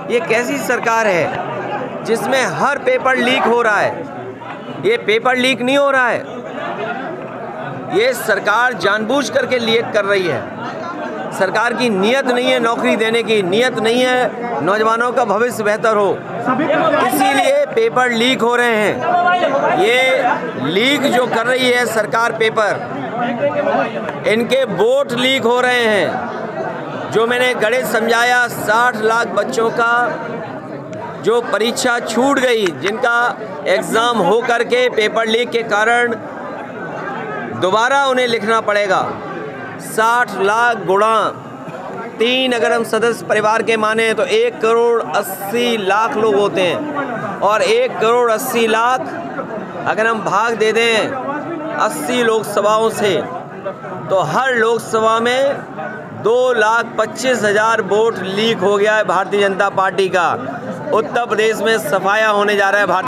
ये कैसी सरकार है जिसमें हर पेपर लीक हो रहा है? ये पेपर लीक नहीं हो रहा है, ये सरकार जानबूझ करके लीक कर रही है। सरकार की नीयत नहीं है नौकरी देने की, नीयत नहीं है नौजवानों का भविष्य बेहतर हो, इसीलिए पेपर लीक हो रहे हैं। ये लीक जो कर रही है सरकार पेपर, इनके वोट लीक हो रहे हैं। जो मैंने गणित समझाया, 60 लाख बच्चों का जो परीक्षा छूट गई, जिनका एग्ज़ाम हो करके पेपर लीक के कारण दोबारा उन्हें लिखना पड़ेगा। 60 लाख गुणा 3 अगर हम सदस्य परिवार के माने तो 1 करोड़ 80 लाख लोग होते हैं, और 1 करोड़ 80 लाख अगर हम भाग दे दें 80 लोकसभाओं से, तो हर लोकसभा में 2,25,000 वोट लीक हो गया है भारतीय जनता पार्टी का। उत्तर प्रदेश में सफाया होने जा रहा है।